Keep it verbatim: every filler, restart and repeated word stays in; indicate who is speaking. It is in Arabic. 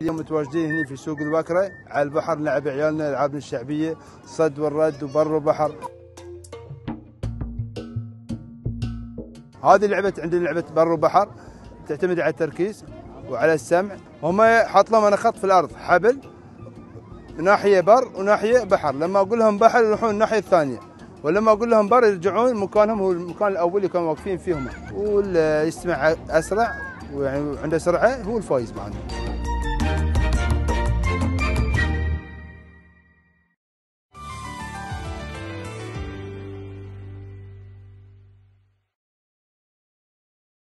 Speaker 1: اليوم متواجدين هنا في سوق البكرة على البحر، نلعب عيالنا العابنا الشعبية، صد والرد وبر وبحر. هذه لعبة عندنا لعبة بر وبحر، تعتمد على التركيز وعلى السمع. هم حاط لهم انا خط في الارض حبل، ناحية بر وناحية بحر، لما اقول لهم بحر يروحون الناحية الثانية، ولما اقول لهم بر يرجعون مكانهم، هو المكان الاول اللي كانوا واقفين فيهم. واللي يستمع اسرع ويعني عنده سرعة هو الفايز معنا.